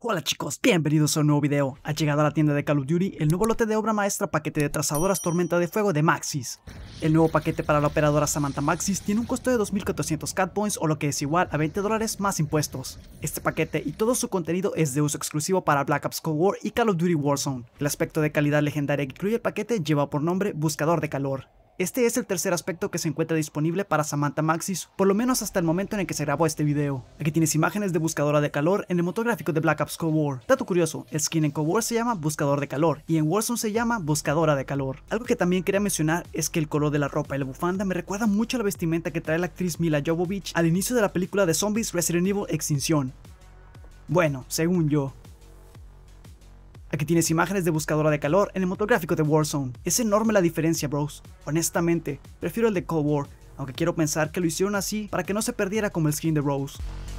Hola chicos, bienvenidos a un nuevo video. Ha llegado a la tienda de Call of Duty el nuevo lote de obra maestra paquete de trazadoras Tormenta de Fuego de Maxis. El nuevo paquete para la operadora Samantha Maxis tiene un costo de 2.400 CAD Points o lo que es igual a $20 más impuestos. Este paquete y todo su contenido es de uso exclusivo para Black Ops Cold War y Call of Duty Warzone. El aspecto de calidad legendaria que incluye el paquete lleva por nombre Buscador de Calor. Este es el tercer aspecto que se encuentra disponible para Samantha Maxis, por lo menos hasta el momento en el que se grabó este video. Aquí tienes imágenes de buscadora de calor en el motor gráfico de Black Ops Cold War. Dato curioso, el skin en Cold War se llama buscador de calor y en Warzone se llama buscadora de calor. Algo que también quería mencionar es que el color de la ropa y la bufanda me recuerda mucho a la vestimenta que trae la actriz Milla Jovovich al inicio de la película de zombies Resident Evil Extinción. Bueno, según yo. Aquí tienes imágenes de buscadora de calor en el motor gráfico de Warzone. Es enorme la diferencia, bros. Honestamente, prefiero el de Cold War, aunque quiero pensar que lo hicieron así para que no se perdiera como el skin de Rose.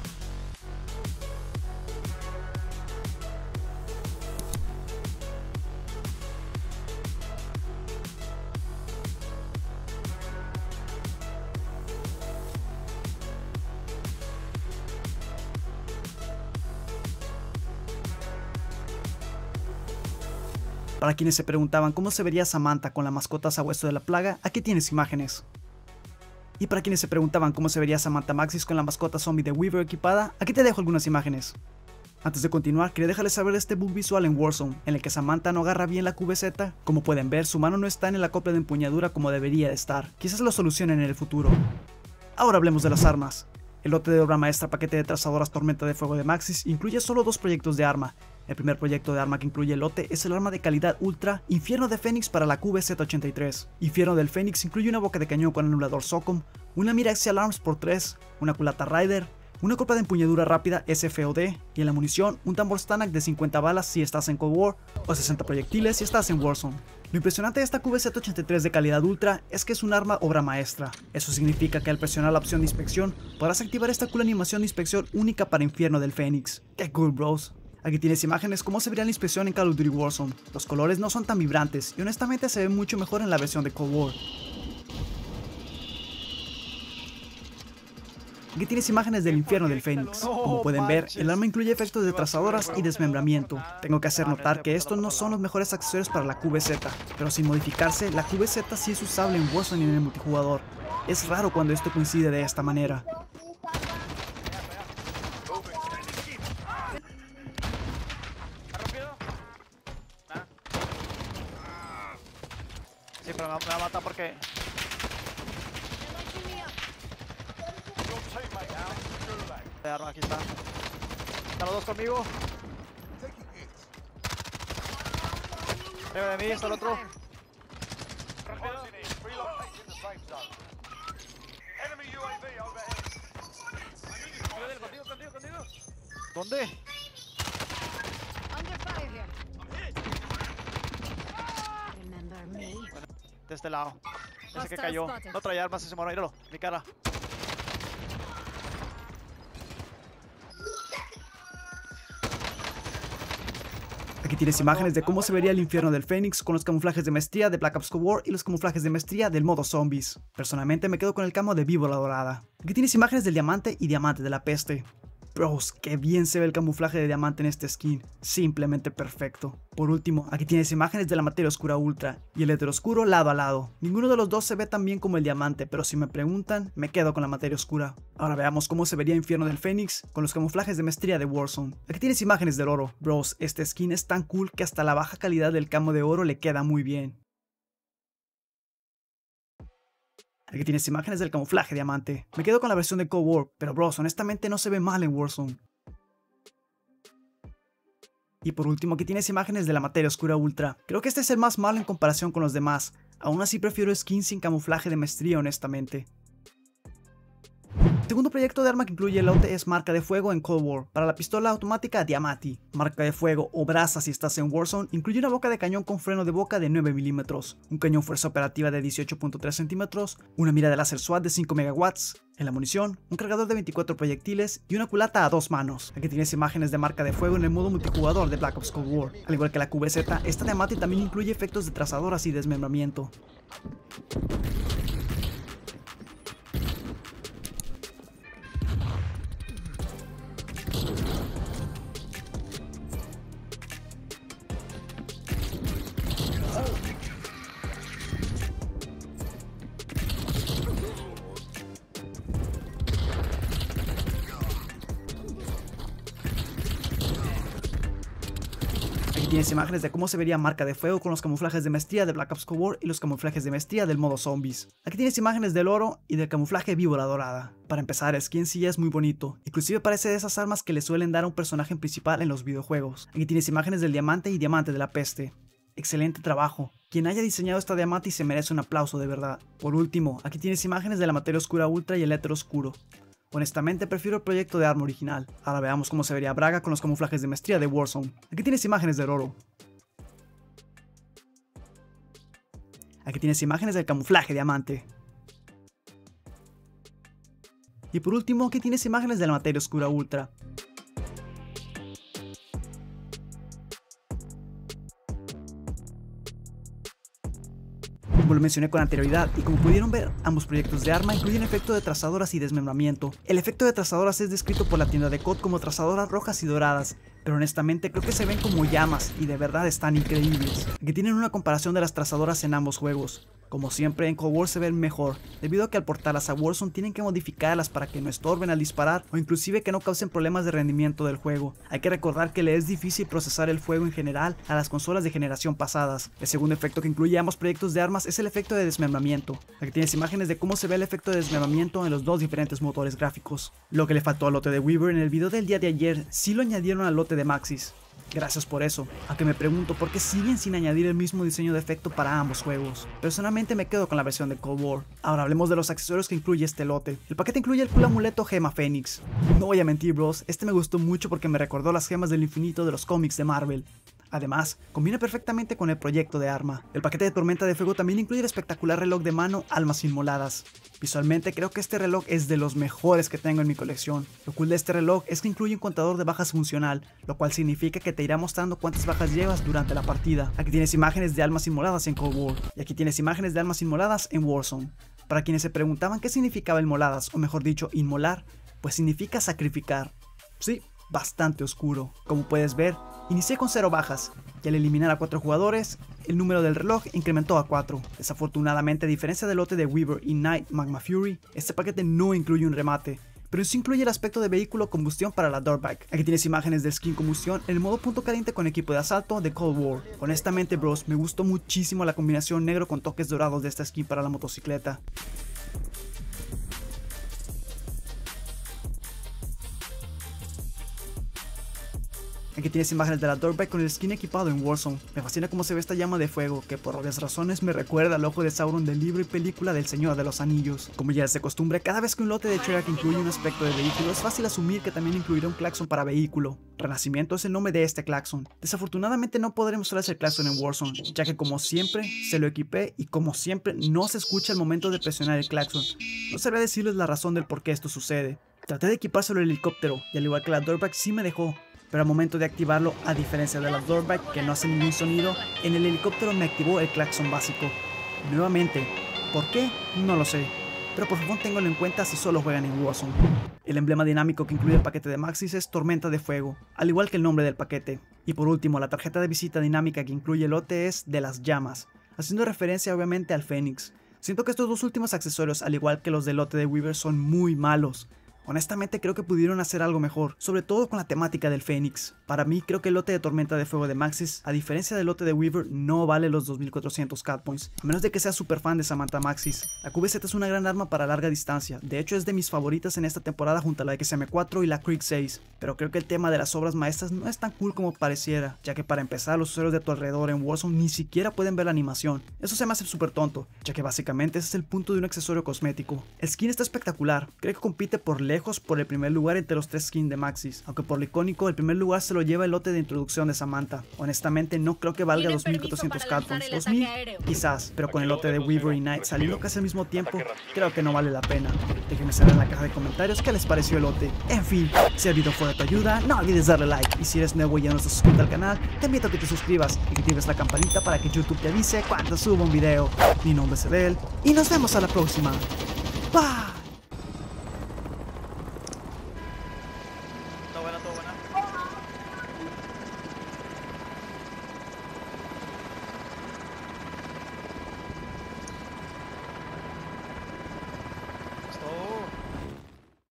Para quienes se preguntaban cómo se vería Samantha con la mascota Sabueso de la Plaga, aquí tienes imágenes. Y para quienes se preguntaban cómo se vería Samantha Maxis con la mascota zombie de Weaver equipada, aquí te dejo algunas imágenes. Antes de continuar, quería dejarles saber de este bug visual en Warzone, en el que Samantha no agarra bien la QBZ. Como pueden ver, su mano no está en el acople de empuñadura como debería de estar. Quizás lo solucionen en el futuro. Ahora hablemos de las armas. El lote de obra maestra paquete de trazadoras Tormenta de Fuego de Maxis incluye solo dos proyectos de arma. El primer proyecto de arma que incluye el lote es el arma de calidad Ultra Infierno de Fénix para la QBZ-83. Infierno del Fénix incluye una boca de cañón con anulador SOCOM, una mira Axial Arms por 3, una culata Rider, una copa de empuñadura rápida SFOD y en la munición un tambor Stanak de 50 balas si estás en Cold War o 60 proyectiles si estás en Warzone. Lo impresionante de esta QBZ-83 de calidad ultra es que es un arma obra maestra. Eso significa que al presionar la opción de inspección podrás activar esta cool animación de inspección única para Infierno del Fénix. ¡Qué cool, bros! Aquí tienes imágenes cómo se vería la inspección en Call of Duty Warzone. Los colores no son tan vibrantes y honestamente se ve mucho mejor en la versión de Cold War. Aquí tienes imágenes del Infierno del Fénix. Como pueden ver, el arma incluye efectos de trazadoras y desmembramiento. Tengo que hacer notar que estos no son los mejores accesorios para la QBZ, pero sin modificarse, la QBZ sí es usable en Warzone y en el multijugador. Es raro cuando esto coincide de esta manera. Sí, pero me va a matar porque... De arma, aquí está. Están los dos conmigo. Arriba de mí está el otro. ¿Dónde? De este lado. Ese que cayó. No traía armas ese mono, míralo. Mi cara. Aquí tienes imágenes de cómo se vería el Infierno del Fénix con los camuflajes de maestría de Black Ops Cold War y los camuflajes de maestría del modo zombies. Personalmente me quedo con el camo de Víbora Dorada. Aquí tienes imágenes del diamante y diamante de la peste. Bros, qué bien se ve el camuflaje de diamante en este skin, simplemente perfecto. Por último, aquí tienes imágenes de la materia oscura ultra y el hétero oscuro lado a lado. Ninguno de los dos se ve tan bien como el diamante, pero si me preguntan, me quedo con la materia oscura. Ahora veamos cómo se vería Infierno del Fénix con los camuflajes de maestría de Warzone. Aquí tienes imágenes del oro. Bros, este skin es tan cool que hasta la baja calidad del camo de oro le queda muy bien. Aquí tienes imágenes del camuflaje diamante. Me quedo con la versión de Cold War, pero bros, honestamente no se ve mal en Warzone. Y por último, aquí tienes imágenes de la materia oscura ultra. Creo que este es el más malo en comparación con los demás. Aún así prefiero skins sin camuflaje de maestría, honestamente. El segundo proyecto de arma que incluye el lote es Marca de Fuego en Cold War, para la pistola automática Diamati. Marca de Fuego o Brasa si estás en Warzone incluye una boca de cañón con freno de boca de 9 mm, un cañón fuerza operativa de 18.3 cm, una mira de láser SWAT de 5 MW, en la munición, un cargador de 24 proyectiles y una culata a dos manos. Aquí tienes imágenes de Marca de Fuego en el modo multijugador de Black Ops Cold War. Al igual que la QBZ, esta Diamati también incluye efectos de trazadoras y desmembramiento. tienes imágenes de cómo se vería Marca de Fuego con los camuflajes de maestría de Black Ops Cold War y los camuflajes de maestría del modo zombies. Aquí tienes imágenes del oro y del camuflaje víbora dorada. Para empezar, el skin sí es muy bonito, inclusive parece de esas armas que le suelen dar a un personaje principal en los videojuegos. Aquí tienes imágenes del diamante y diamante de la peste. Excelente trabajo. Quien haya diseñado esta diamante se merece un aplauso de verdad. Por último, aquí tienes imágenes de la materia oscura ultra y el éter oscuro. Honestamente prefiero el proyecto de arma original. Ahora veamos cómo se vería Braga con los camuflajes de maestría de Warzone. Aquí tienes imágenes del oro. Aquí tienes imágenes del camuflaje diamante. Y por último, aquí tienes imágenes de la materia oscura ultra. Como lo mencioné con anterioridad, y como pudieron ver, ambos proyectos de arma incluyen efecto de trazadoras y desmembramiento. El efecto de trazadoras es descrito por la tienda de COD como trazadoras rojas y doradas, pero honestamente creo que se ven como llamas y de verdad están increíbles. Aquí tienen una comparación de las trazadoras en ambos juegos. Como siempre, en Cold War se ven mejor, debido a que al portarlas a Warzone tienen que modificarlas para que no estorben al disparar o inclusive que no causen problemas de rendimiento del juego. Hay que recordar que le es difícil procesar el fuego en general a las consolas de generación pasadas. El segundo efecto que incluye ambos proyectos de armas es el efecto de desmembramiento. Aquí tienes imágenes de cómo se ve el efecto de desmembramiento en los dos diferentes motores gráficos. Lo que le faltó al lote de Weaver en el video del día de ayer, sí lo añadieron al lote de Maxis. Gracias por eso, aunque me pregunto por qué siguen sin añadir el mismo diseño de efecto para ambos juegos. Personalmente me quedo con la versión de Cold War. Ahora hablemos de los accesorios que incluye este lote. El paquete incluye el cool amuleto Gema Fénix. No voy a mentir bros, este me gustó mucho porque me recordó las gemas del infinito de los cómics de Marvel. Además, combina perfectamente con el proyecto de arma. El paquete de tormenta de fuego también incluye el espectacular reloj de mano Almas Inmoladas. Visualmente creo que este reloj es de los mejores que tengo en mi colección. Lo cool de este reloj es que incluye un contador de bajas funcional, lo cual significa que te irá mostrando cuántas bajas llevas durante la partida. Aquí tienes imágenes de Almas Inmoladas en Cold War, y aquí tienes imágenes de Almas Inmoladas en Warzone. Para quienes se preguntaban qué significaba inmoladas, o mejor dicho, inmolar, pues significa sacrificar. Sí, bastante oscuro. Como puedes ver, inicié con 0 bajas, y al eliminar a 4 jugadores, el número del reloj incrementó a 4. Desafortunadamente, a diferencia del lote de Weaver y Knight Magma Fury, este paquete no incluye un remate, pero sí incluye el aspecto de vehículo combustión para la Dirtbag. Aquí tienes imágenes del skin combustión en el modo punto caliente con equipo de asalto de Cold War. Honestamente bros, me gustó muchísimo la combinación negro con toques dorados de esta skin para la motocicleta. Aquí tienes imágenes de la Dirtbag con el skin equipado en Warzone. Me fascina cómo se ve esta llama de fuego, que por obvias razones me recuerda al ojo de Sauron del libro y película del Señor de los Anillos. Como ya es de costumbre, cada vez que un lote de Treyarch incluye un aspecto de vehículo, es fácil asumir que también incluirá un claxon para vehículo. Renacimiento es el nombre de este claxon. Desafortunadamente no podremos usar ese claxon en Warzone, ya que como siempre, se lo equipé y como siempre no se escucha al momento de presionar el claxon. No sabría decirles la razón del por qué esto sucede. Traté de equipárselo el helicóptero, y al igual que la Dirtbag sí me dejó. Pero al momento de activarlo, a diferencia de la Dirtbag que no hace ningún sonido, en el helicóptero me activó el claxon básico. Nuevamente, ¿por qué? No lo sé, pero por favor ténganlo en cuenta si solo juegan en Warzone. El emblema dinámico que incluye el paquete de Maxis es Tormenta de Fuego, al igual que el nombre del paquete. Y por último, la tarjeta de visita dinámica que incluye el lote es de las llamas, haciendo referencia obviamente al Fénix. Siento que estos dos últimos accesorios, al igual que los del lote de Weaver, son muy malos. Honestamente creo que pudieron hacer algo mejor, sobre todo con la temática del Fénix. Para mí creo que el lote de Tormenta de Fuego de Maxis, a diferencia del lote de Weaver, no vale los 2400 cat points, a menos de que seas super fan de Samantha Maxis. La QBZ es una gran arma para larga distancia, de hecho es de mis favoritas en esta temporada junto a la XM4 y la Krieg 6, pero creo que el tema de las obras maestras no es tan cool como pareciera, ya que para empezar los usuarios de tu alrededor en Warzone ni siquiera pueden ver la animación. Eso se me hace súper tonto, ya que básicamente ese es el punto de un accesorio cosmético. El skin está espectacular, creo que compite por lejos por el primer lugar entre los 3 skins de Maxis, aunque por lo icónico el primer lugar se lo lleva el lote de introducción de Samantha. Honestamente no creo que valga 2400 cat points, 2000 quizás, pero con el lote de Weaver y Knight saliendo casi al mismo tiempo, creo que no vale la pena. Déjenme saber en la caja de comentarios qué les pareció el lote. En fin, si el video fue de tu ayuda, no olvides darle like, y si eres nuevo y ya no estás suscrito al canal, te invito a que te suscribas y que actives la campanita para que YouTube te avise cuando suba un video. Mi nombre es Edel y nos vemos a la próxima. Bye.